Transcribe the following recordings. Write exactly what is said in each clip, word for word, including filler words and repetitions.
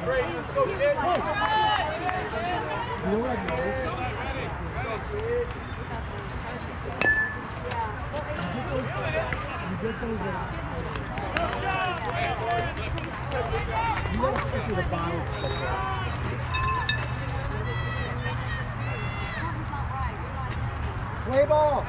Play ball.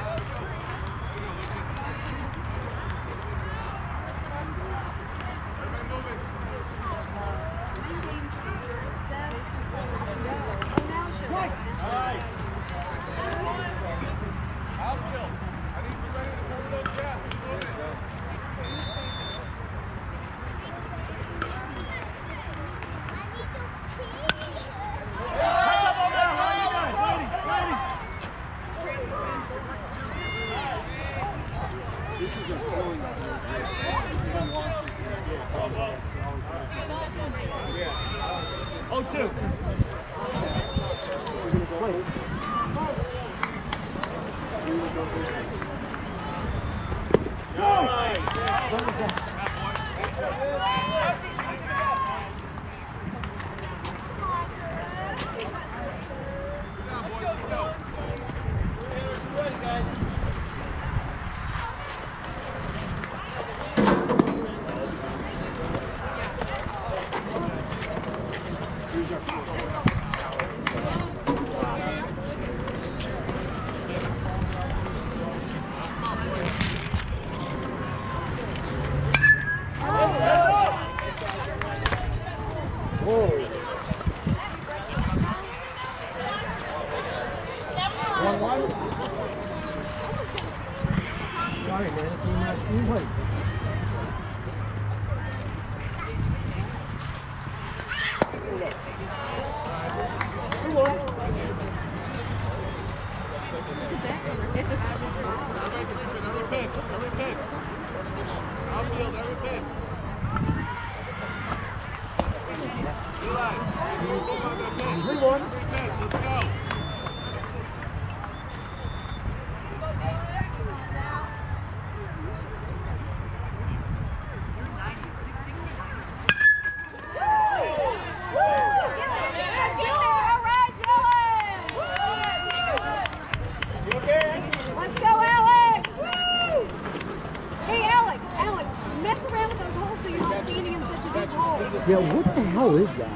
Yeah, what the hell is that?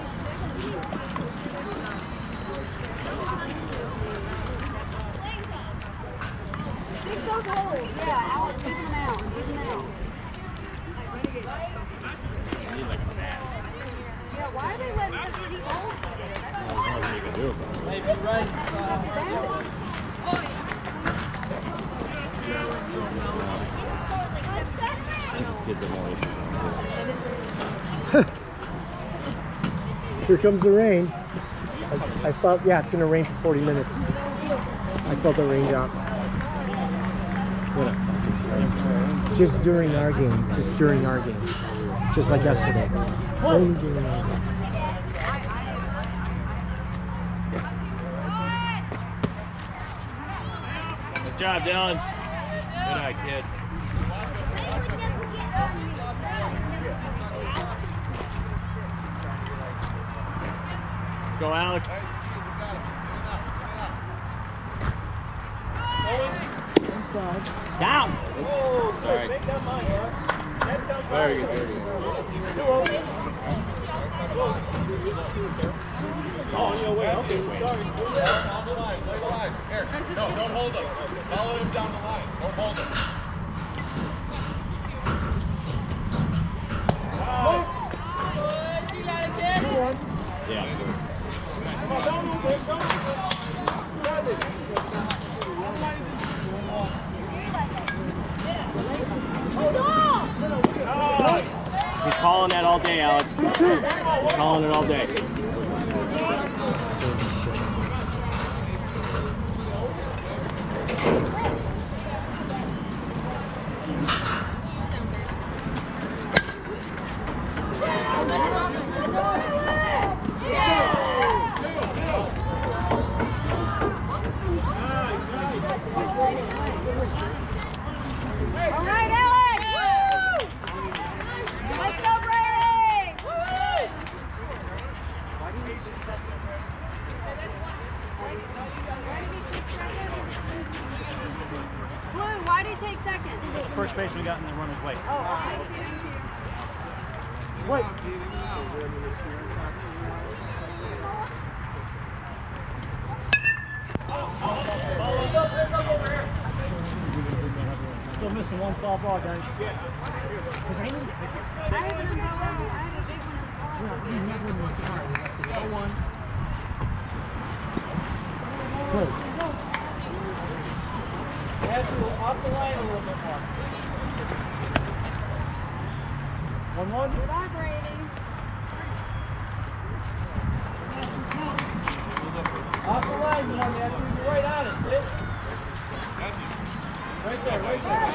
Fix those holes. Yeah, Alex, even them out. Even them out. I need like a mat. Yeah, why are they letting us keep holes? I don't know what you can do about it. Maybe right. I think these kids have more issues. Here comes the rain. I, I felt, yeah, it's going to rain for forty minutes. I felt the rain drop. What? Just during our game. Just during our game. Just like yesterday. Only during our game. Good job, Dylan. Good eye, kid. Go, Alex. Inside. Down. Oh, sorry. make that mine, huh? Very good, very good. Oh, yeah, wait, okay, sorry. Down the line, play the line. Here, no, don't hold him. Follow him down the line. Don't hold him. Yeah. Come on, don't move it, don't move it. Grab it. He's calling that all day, Alex. He's calling it all day. All right, Alex! Woo! Let's go, Brady! Wait. Oh, thank you, thank you. Wait. Still missing one foul ball, guys. I have an umbrella. I have a big one in the car. one. Good. You have to go off the line a little bit more. One one. Good operating. Off the line, you know, man. You're right on it, bitch. Right there, right there.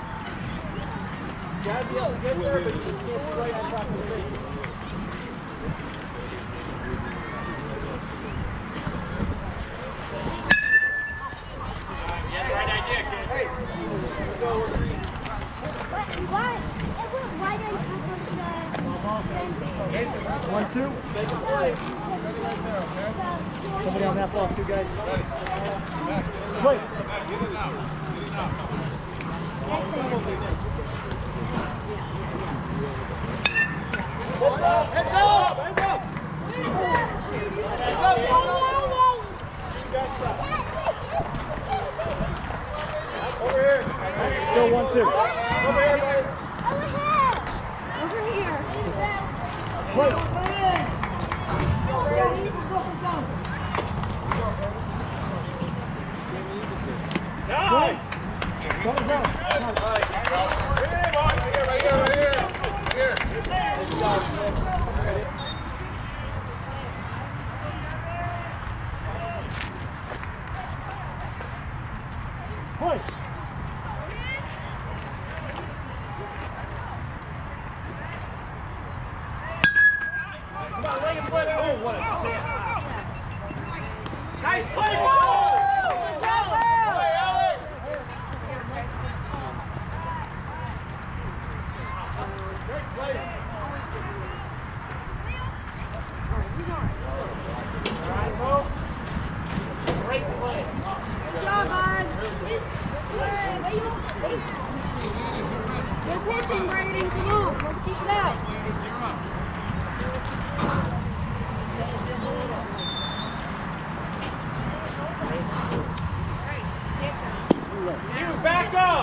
You gotta be able to get there, but you can't be right on top of the ring. Yeah, right idea, kid. Hey, let's go. Why? Why don't you One, two. Make it play. Somebody on that ball, two guys. Wait. Heads up! Heads up! Heads up! Heads up! Over here. Still one, two. Over here, guys. Over here. Wait. Down! Go, go. Right here, boy. Right here, right here, right here. Right here. Point. Come on, lay him play that. Oh, what a nice play, ball! Good job, Will. Great play. All right, Mo. Great play. Good job, bud. Good pitching, Brady. Come on, let's keep it up. You back up!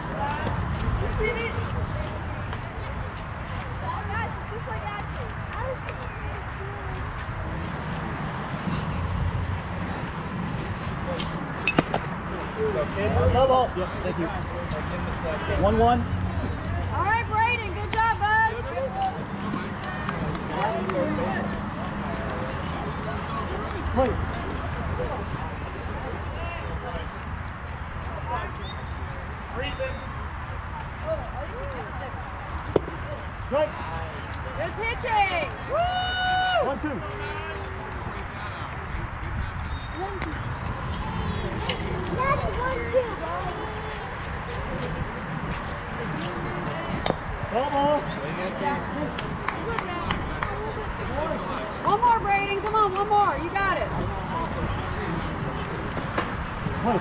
No ball. Yep, thank you. One, one. All right, Braden. Good job, bud. Wait. Right. Good pitching. Woo! One, two. Ball, ball. One more, Braden. Come on, one more. You got it. Wait.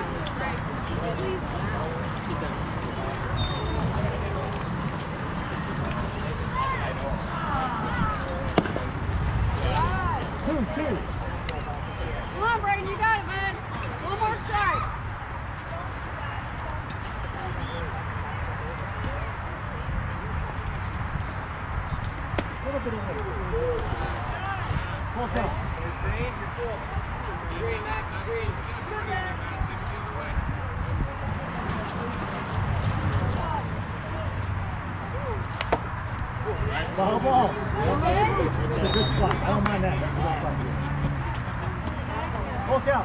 Two, two. Come on, Braden. You got it, man. One more strike. A little bit of weight. Full count. Ball, ball. It's a good spot. I don't mind that. That's a good spot. Full count.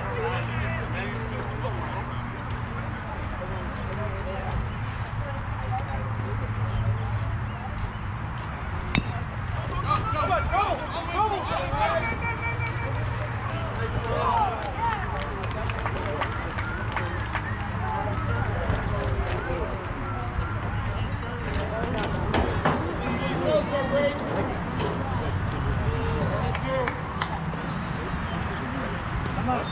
Come on, go! Go! Come on.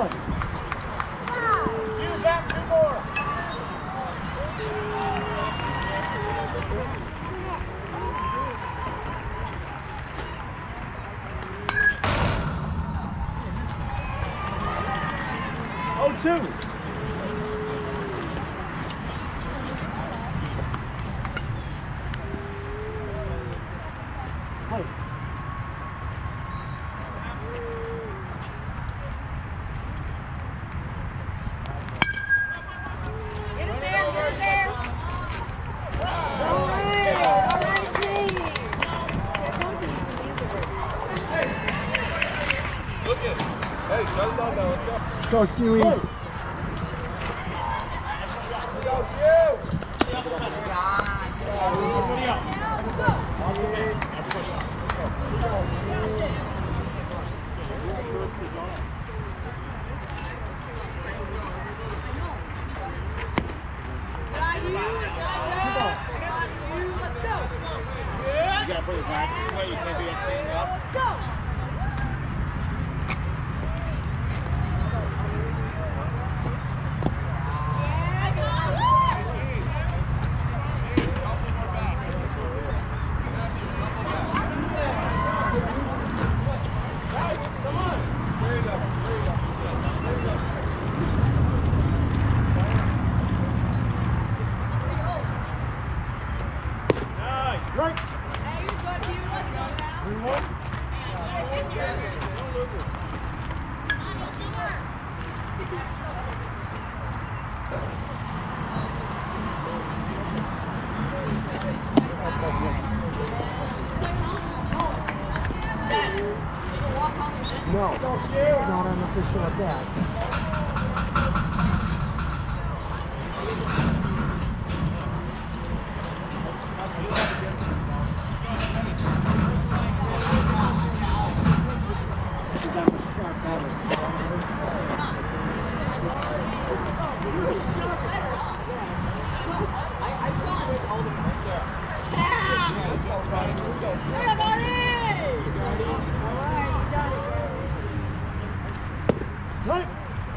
one. You back two more. Oh, two. Play. Get it there, get it there. All right, all right, team. Look it. Hey, shut it down now. Let's go. Go, Huey. Go, Hugh. You gotta put his back this way. You can't do that standing up. Right. No, not unofficial at that. That was sharp Right.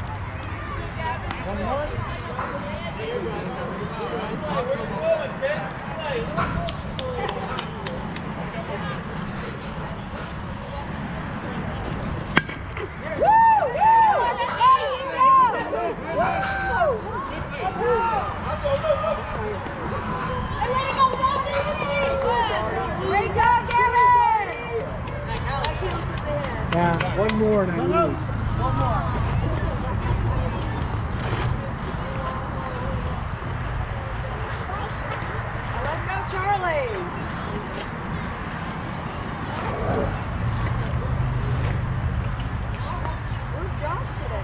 One more. Great job, Gavin! Yeah, one more and I lose. One more. Let's go, Charlie! Where's Josh today?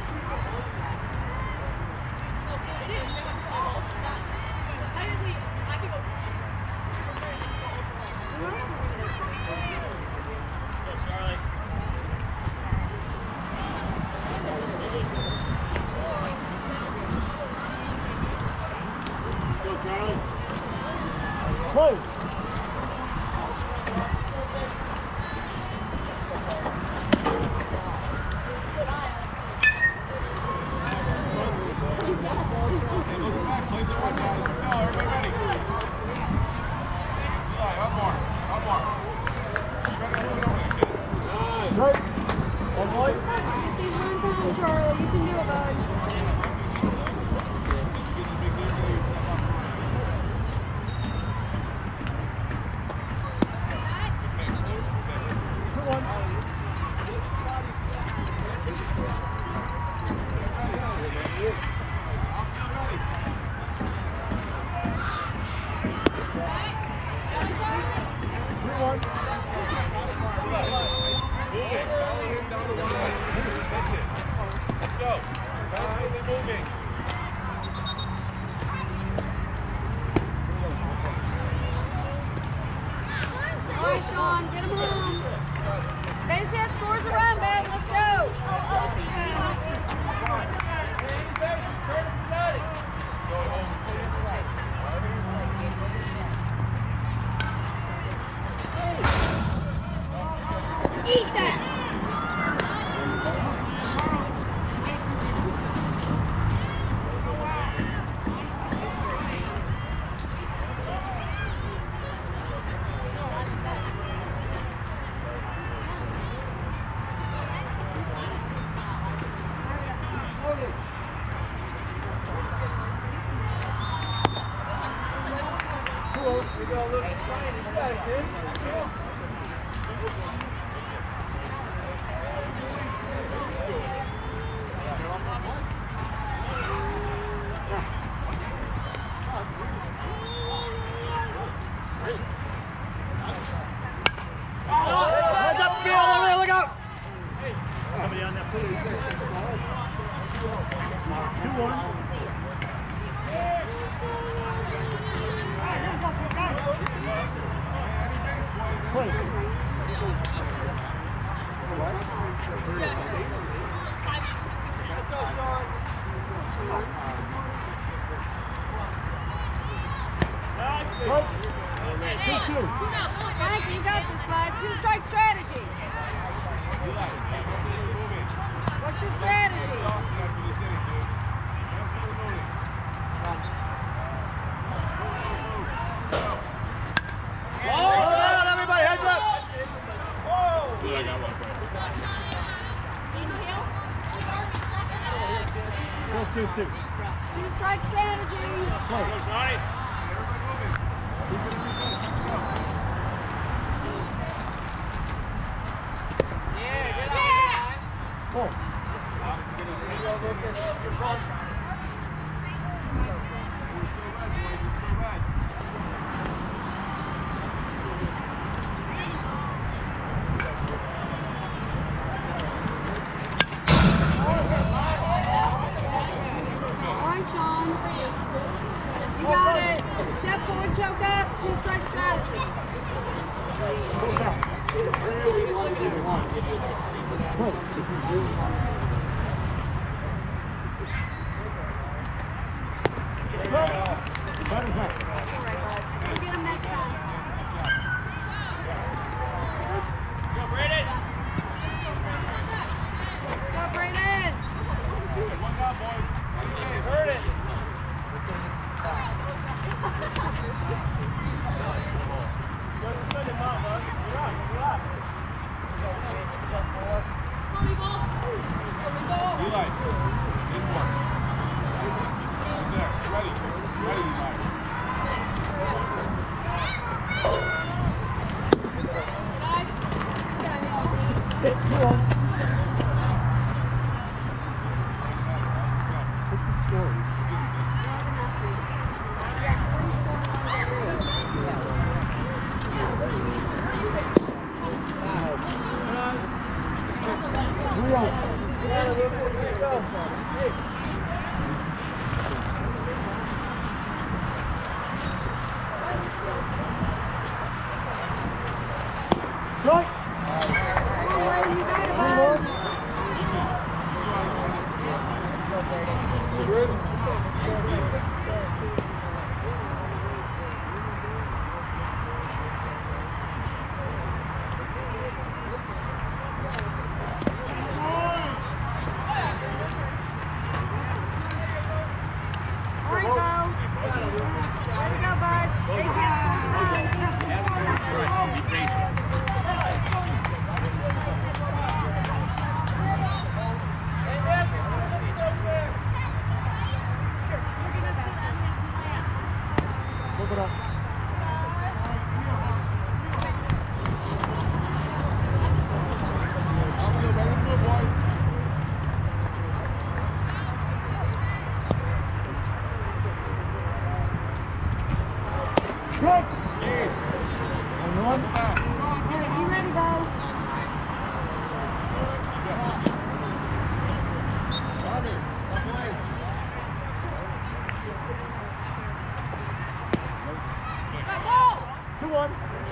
Go, Charlie. Play. Right. One more. Get these runs home, Charlie. You can do it, bud. Hands up, field, look out! Somebody on that pool. two one. Frank, you got this, bud. Two strike strategy. What's your strategy? Everybody, heads up! Dude, I got one. Two, two. Two strike strategy. Johnny. Four. You got it. Step forward, choke up. Two strike strategy. Right. All right, bud. We'll get him next time. Go, Brandon. Go, Brayden. One down, boys. Heard it. Eli, in one. Right there. Ready. Ready, Eli. What's the score? Right. Come on, Wayne, you got it, bud. All right, go. Way to go, bud. Stay hands That's right. Be patient. You're gonna sit on his lap. Look it up. Strike! And one. All right, you ready, Bo? Two one.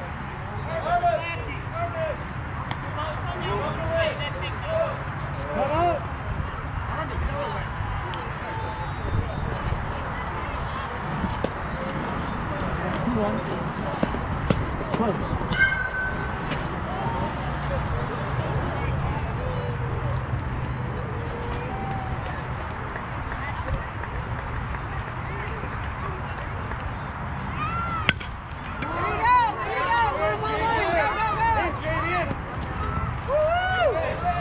Come out. Two one. Close. Here you go. Here you go. One, one, one. Go, go, go. Woo!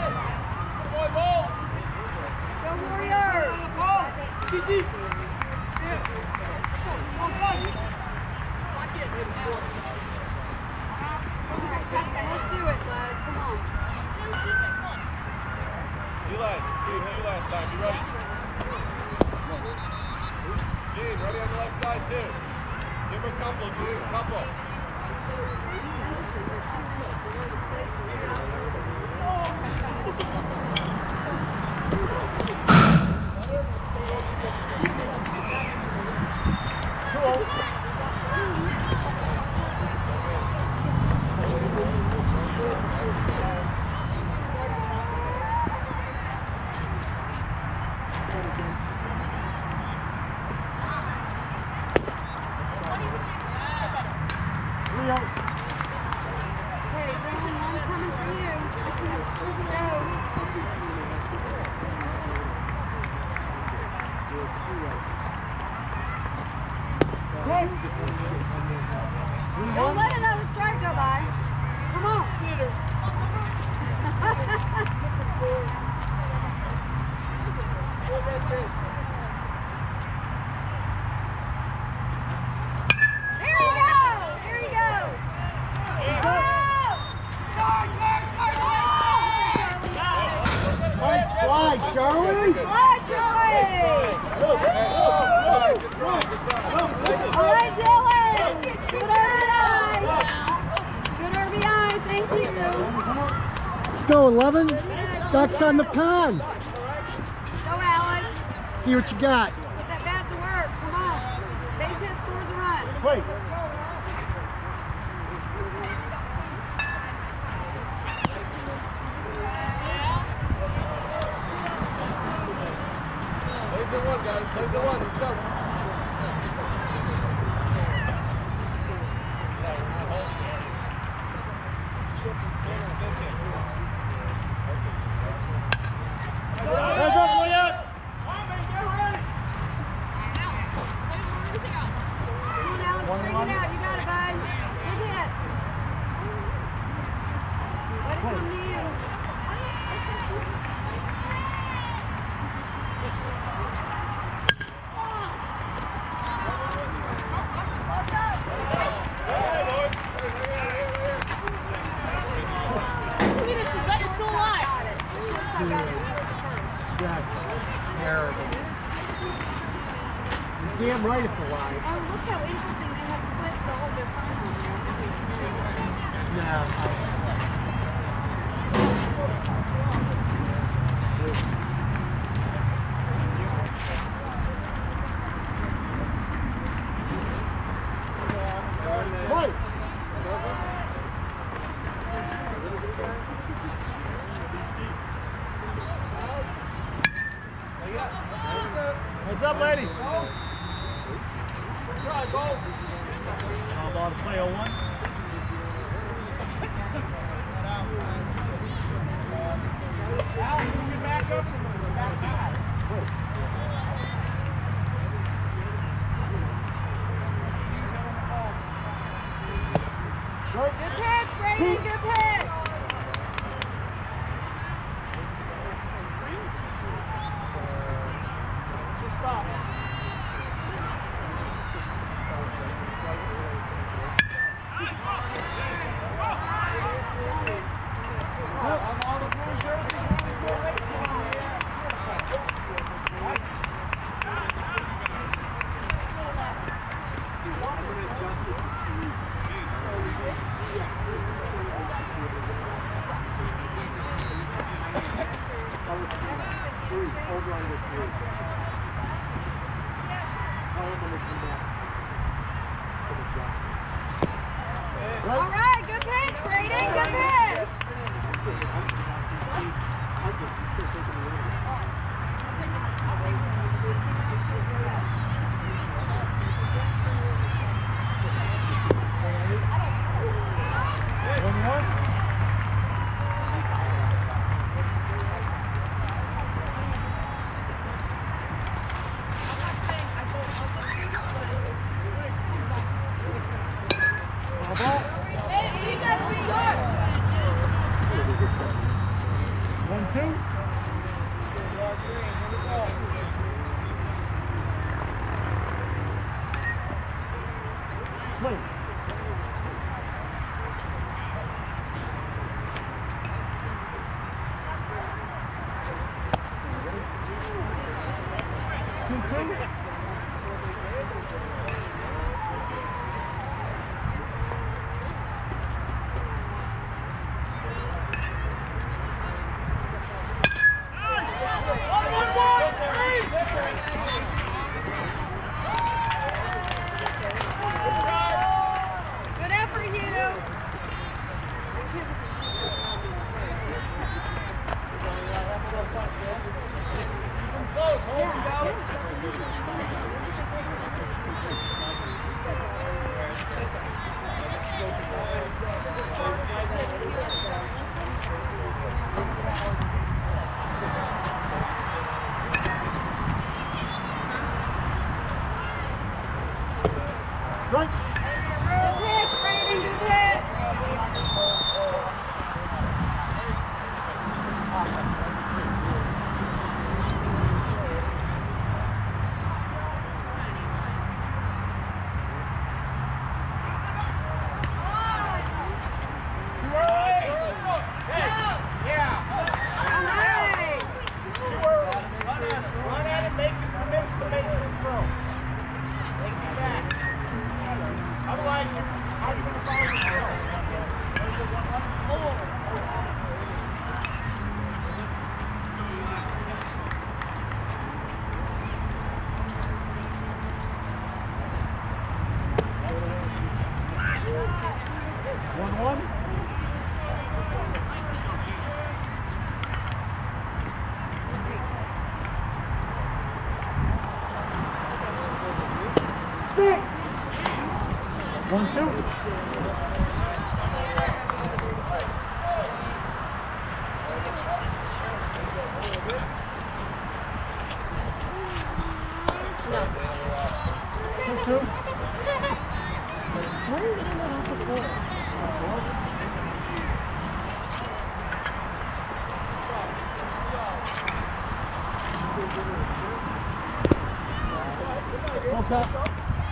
Go Warriors. Give him a couple, dude. Couple. Hey, Dylan, one's coming for you. Go. Don't let another strike go by. Come on. There you go. There you go. Nice slide, Charlie. Slide, Charlie. All right, Dylan. Good R B I. Good R B I. Thank you. Let's go, eleven. Ducks on the pond. Go, Alex. See what you got. Put that bat to work. Come on. Base hit scores a run. Wait. Plays the one, guys. Plays the one. Let's go. Heads up, Leah. Come on, Alex. String it out. You got it, bud. Big hit. Let it come to you. Yes. Terrible. You're damn right it's alive. Oh, look how interesting they have clips to hold their phone on there. Yeah. Right. What's up, ladies? Try, ball. How about a play oh one? Alex, you can back up from the back side. Good pitch, Brady. Good pitch. Over under three. Tell them when they come back. All right, good pitch, Brady. Good pitch. One, two. Wait. Two, two. Front. Good pitch, Brady, good pitch. One, two. Two, two. Why are you getting that off the floor? Okay.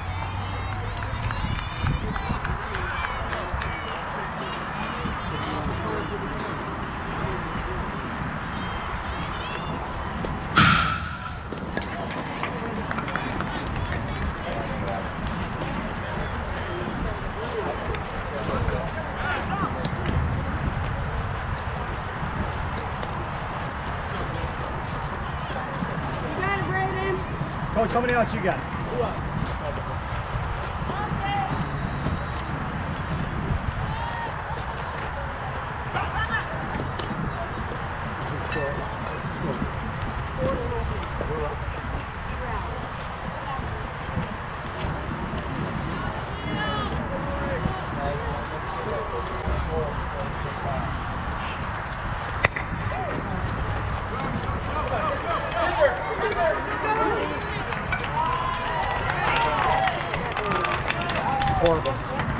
Coach, how many outs you got? Two outs. Horrible.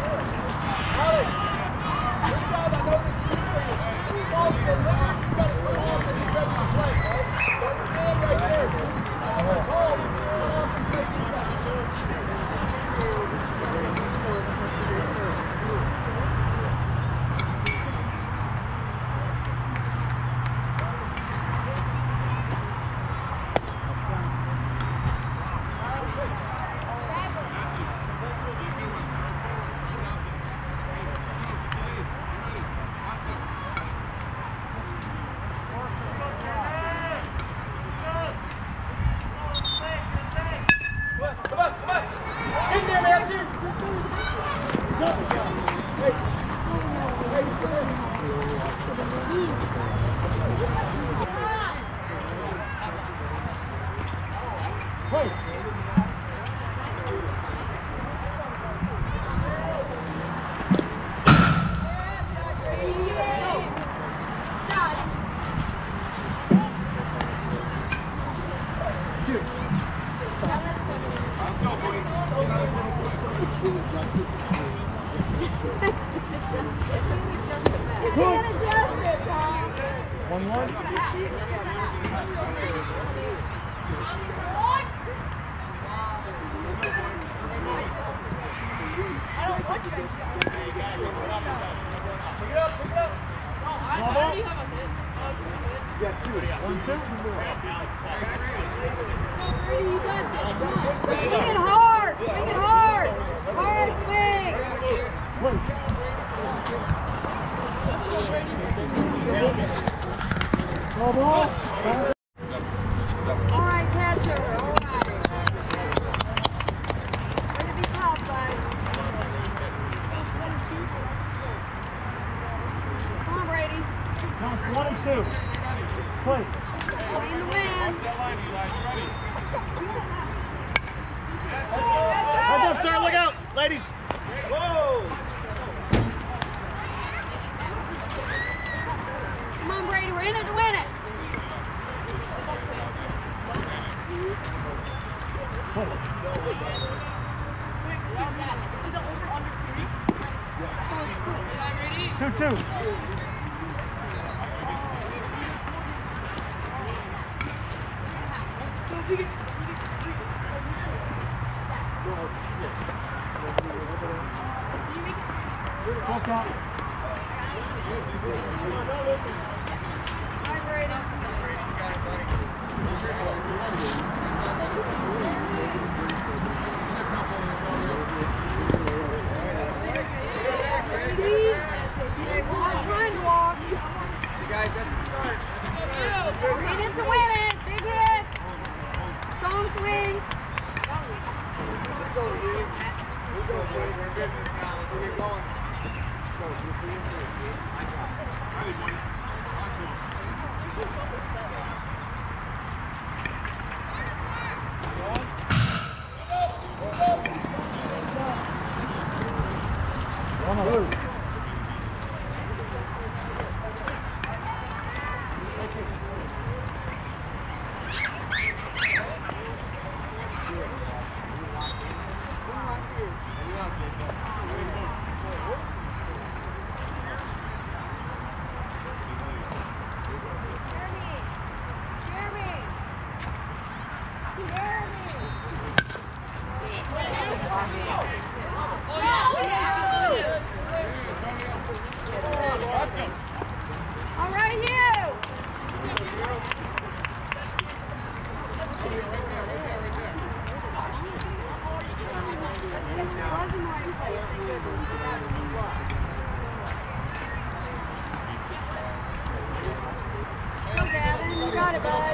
One one. Yeah, two. One, two. You got this. Swing it hard. Swing it hard. Hard swing. Ball, ball. All right, catcher. All right. Way to be tough, bud. Come on, Brady. Count one and two. Play. Playing the win. Heads up, sir. Look out, ladies. Whoa. Come on, Brady. We're in it to win it. Play. Two, two. Walk out. I'm ready. Hey, we're not trying to walk. You guys at the start. We need to win it. Big hit. Strong swing. Let's go, dude. Let's go, dude. We're in business now. Let's get going. Let's go. You're three and three, dude. Ready, buddy. All right, you. Wasn't right in place. Thank goodness. That was a lot. Go, Gavin. You got it, bud.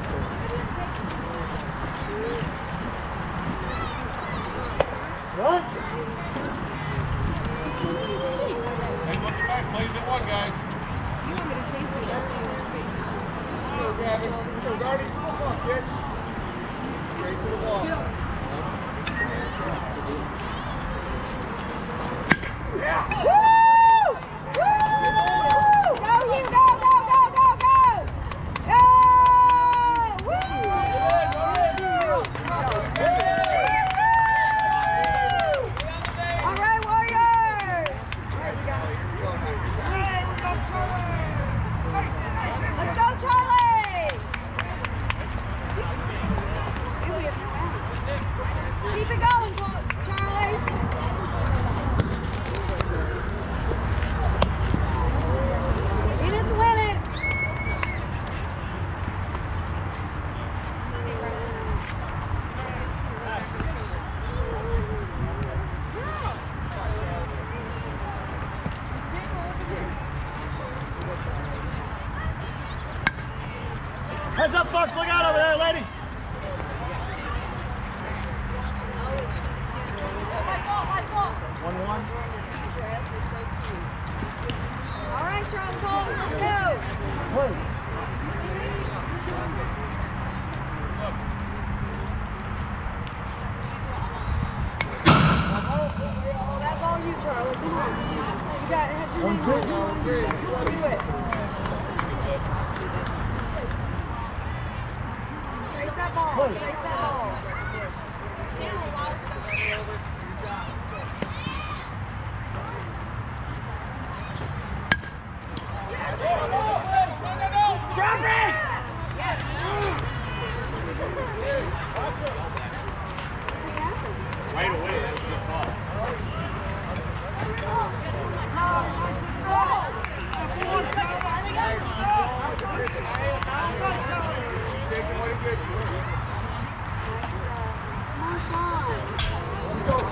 Run. Hey, look back. Plays at one, guys. Go, Gavin. Go, Guardy. Come on, kid. Straight to the ball. Yeah. Woo! Woo! Go, you. Go, go, go, go, go. Go! Woo! All right, Warriors. All right, we got it. Hey, let's go, Charlie. Let's go, Charlie. Keep it going, Charlie. In it to win it. Heads up, folks. Look out over there, ladies. One, one. All right, Charles Cole, let's go. One. Oh, that's all you, Charlie. Come on. You got it. Have your One, name two. on it. Do it. Chase that ball. Chase that ball. Drop it! Right away, that's a good ball. Let's go,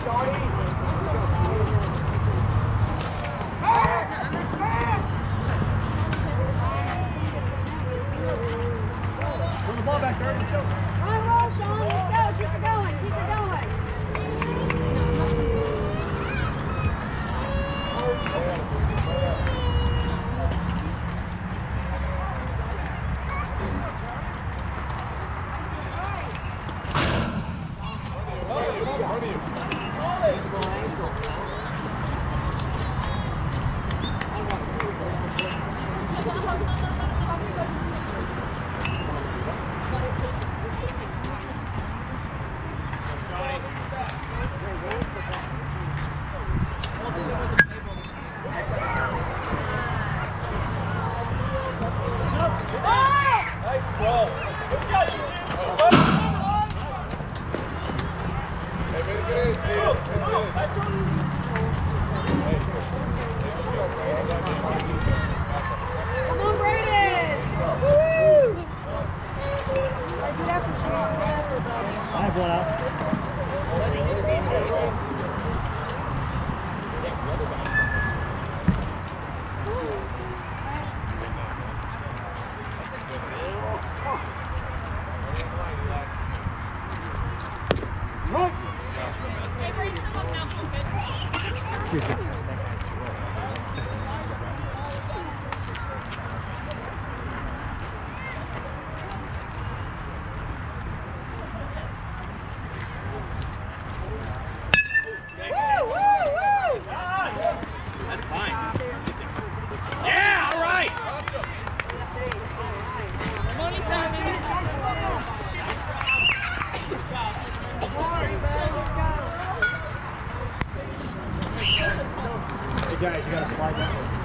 Come on, Brayden! Woo! I do that for sure. I have one out. That's fine. Yeah, all right. Hey guys, you gotta slide that one.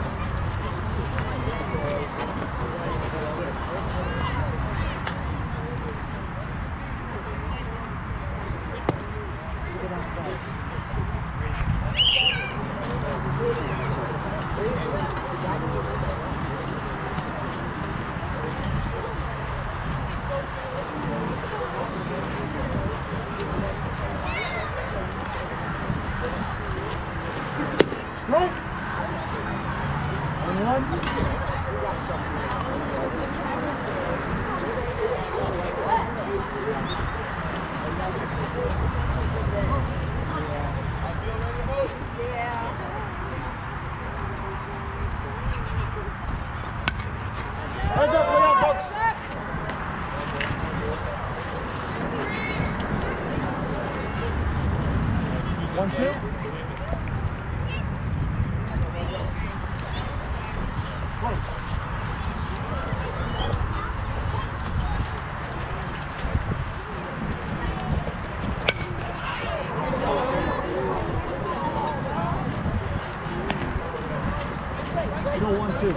Right. And Heads up, look out, folks. One, two. Go one, two.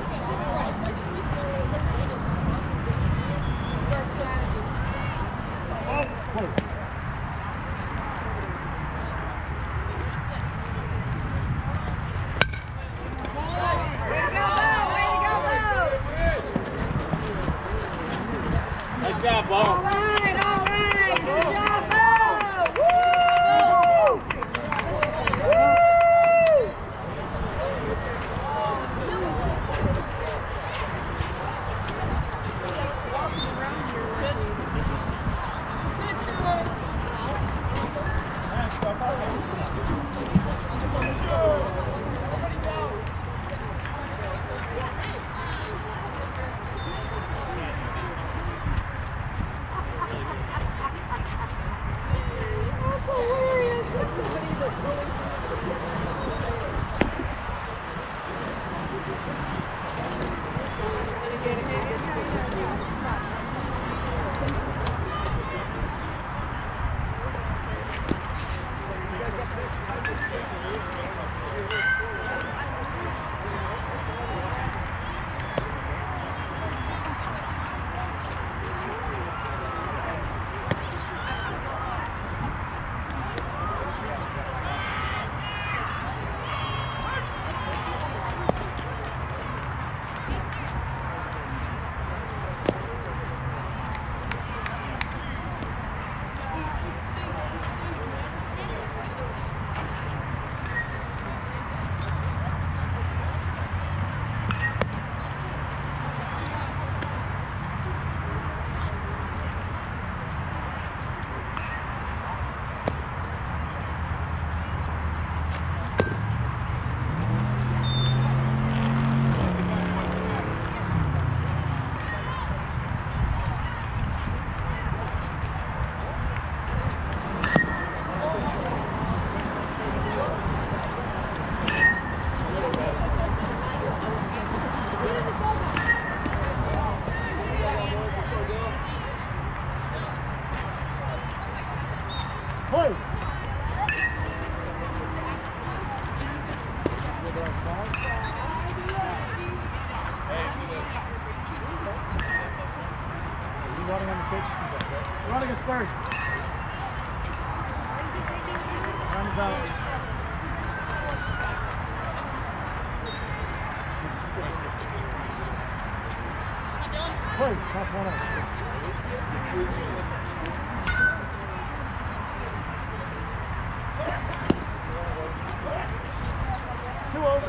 Play. Nice job, Bo. All right, all right. Good job, Bo. Woo! Woo! Top one out. Two over.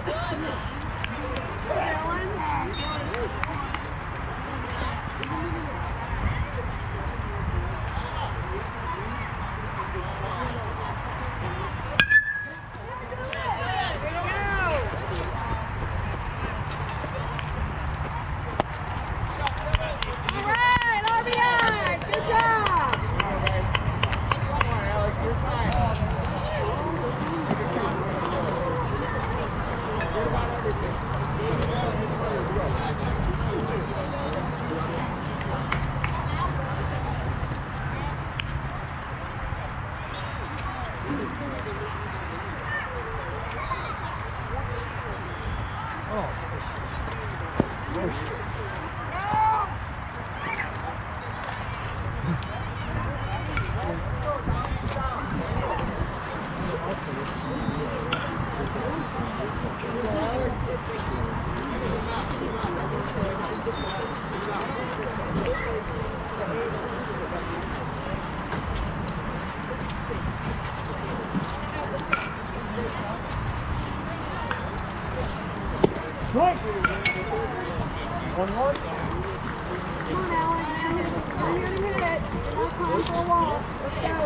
Right. One more. Come on, Alan. I'm here to hit it. No time for a wall. Let's go.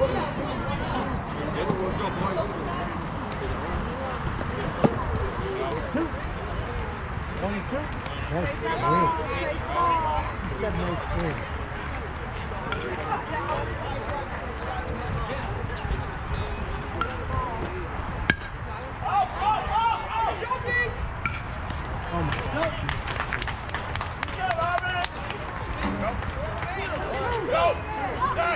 Two. Twenty-two. Nice swing. That's a nice swing. Oh my God. Go! Stay!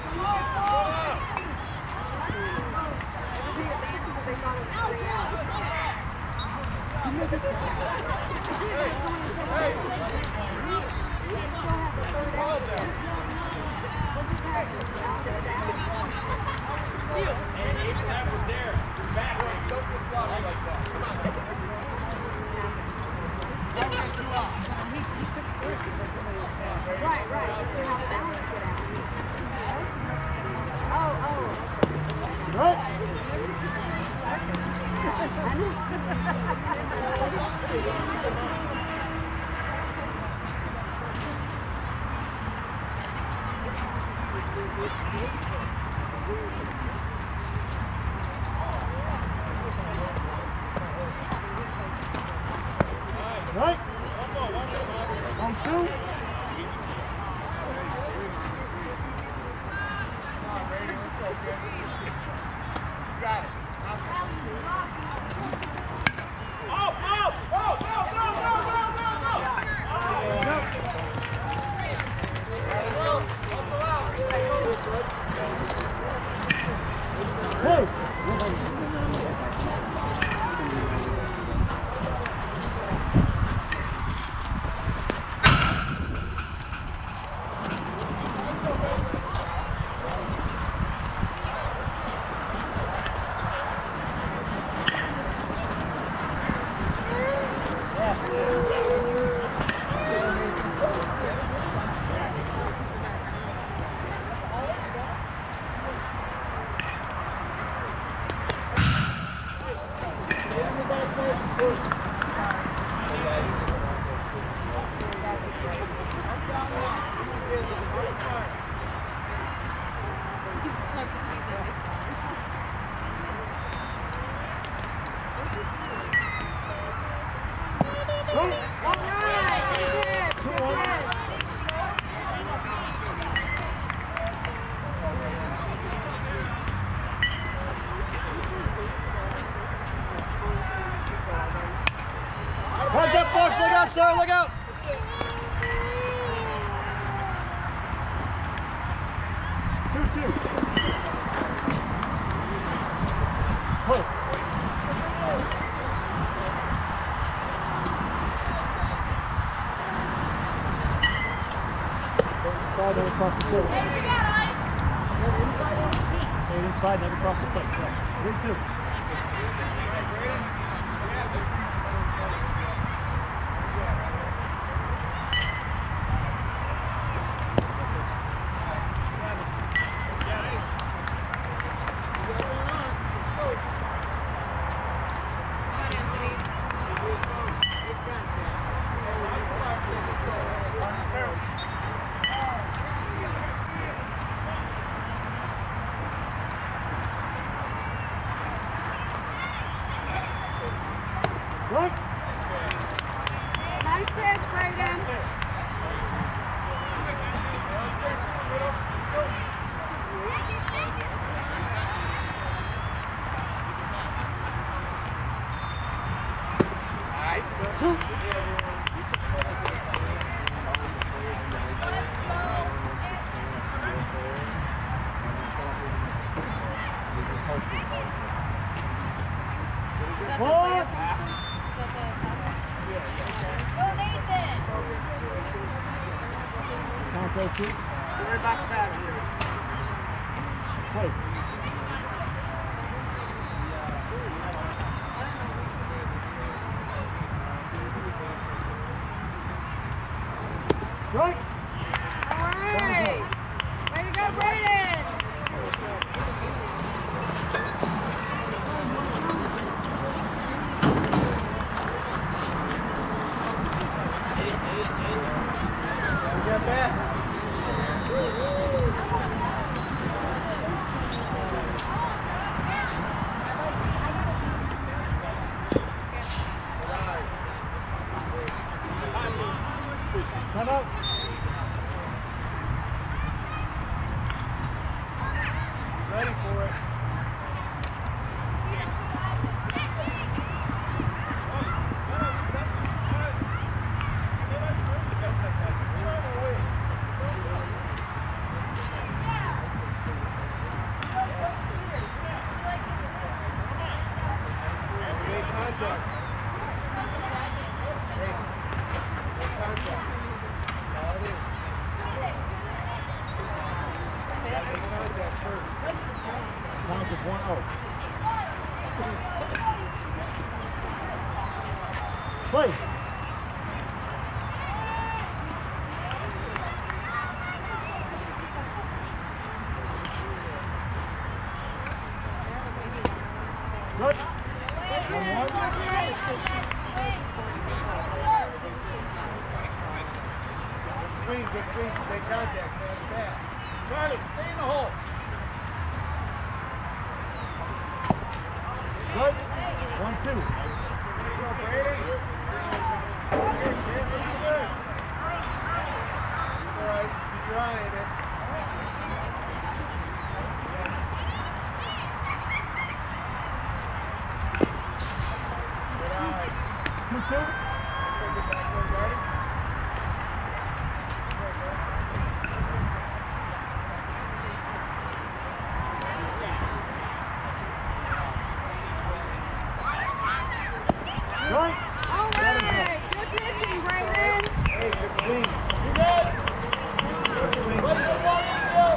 Right, right. How to balance it out. Oh, oh. Right. I know. Right. One, two. Hey! Heads up, folks. Look out, sir. Look out. Two, two. Close. Inside and across the plate. Stay inside and across the plate. Yeah. Three, two. Right. Nice pitch, Brayden. Is that the player person? Is that the top? Go Nathan! Contact two. Right back to back here. Play. Right. All right. Way to go, Brayden. Get back. Come out. Ready for it. Make contact. Hey, make contact. That's all it is. You gotta make contact first. Counts of one out. Play. Good. One, one. Good swing, good swing. Make contact. Fast pass. Charlie, stay in the hole. Good. One, two. Go, Brady. Good, good, looking good. It's all right. Just keep your eye on it. Good eye. Two, two. Take it back there, buddy. Right. All right. Good pitching, Brayden. Hey, good swing. You good? Good swing. What's the ball in the field?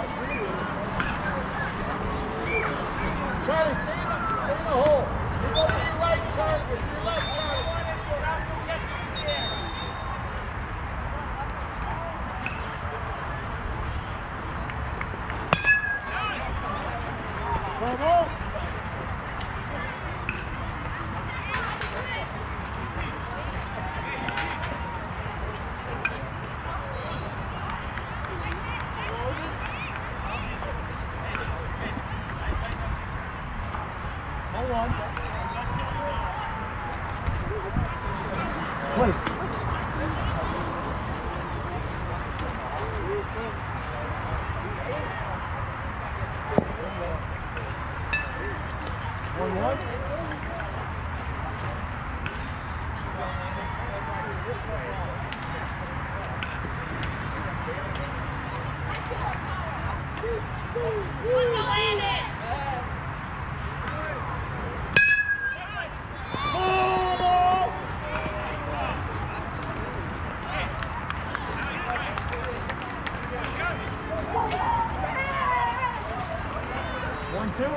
Charlie, stay in the, stay in the hole. You go to your right, Charlie. To your left, Charlie. Bravo. Hold on. Play. One, one. What's the landing? One, two.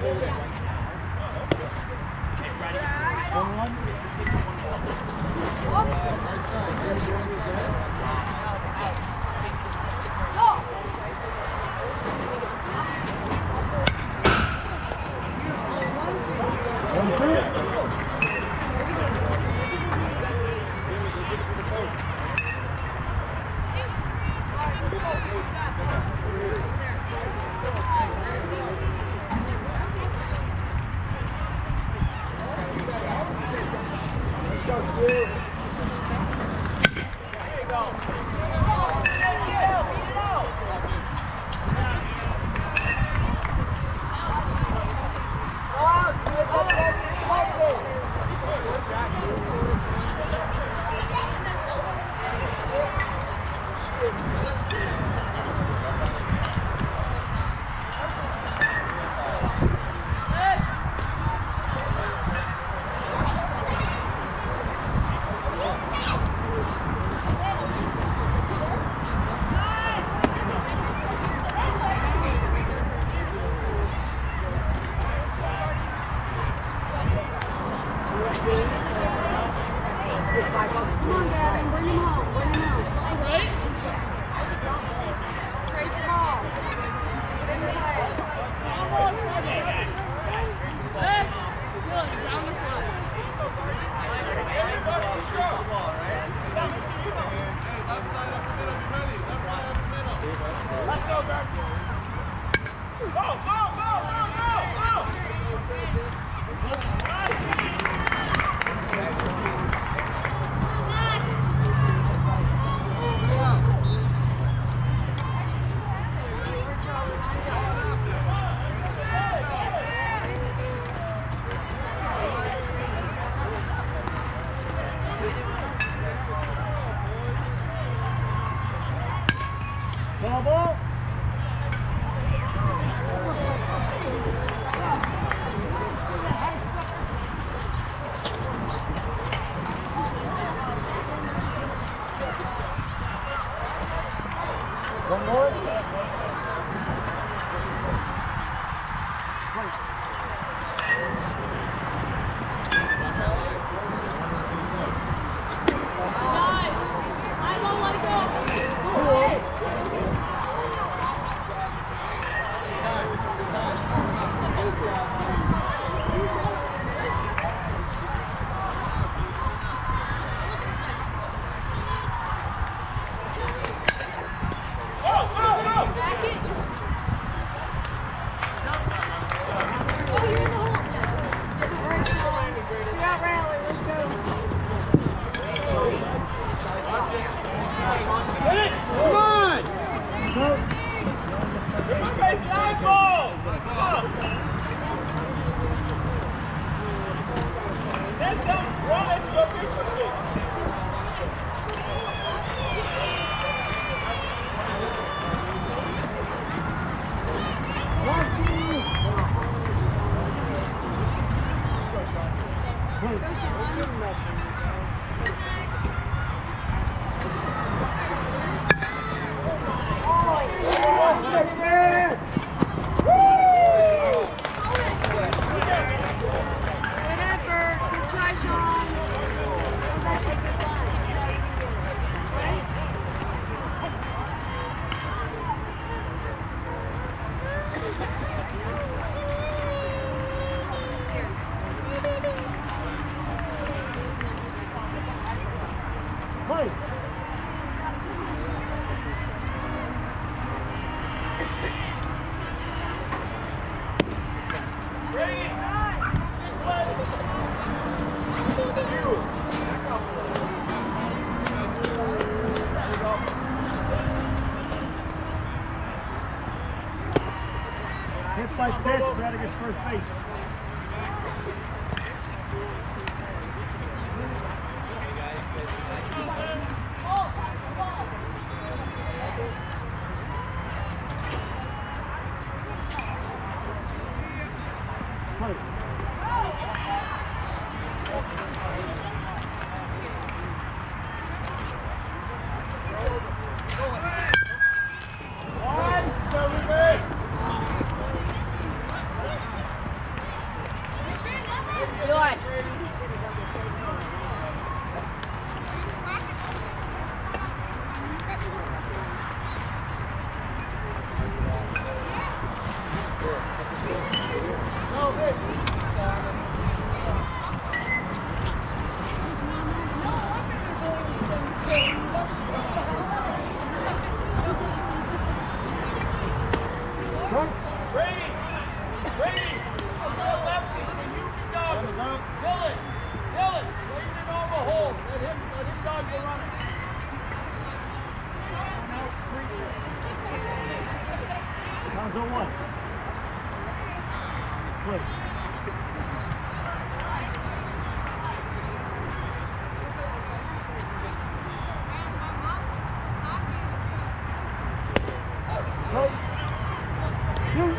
Come on, Gavin, bring him home, bring him home. All right. Trace the ball. Put it in the way. Down the front. Let's go, Dirk. Go, go, go, go, go, go! One more. Hits like pitch, Brad against first base. Brady! Brady! Lefty, so you can go. Dylan! Dylan! Wait in over hold. Let him, let him dodge the runner. How's the one? Good. Go. Shoot.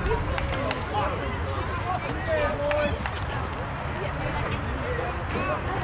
Yeah.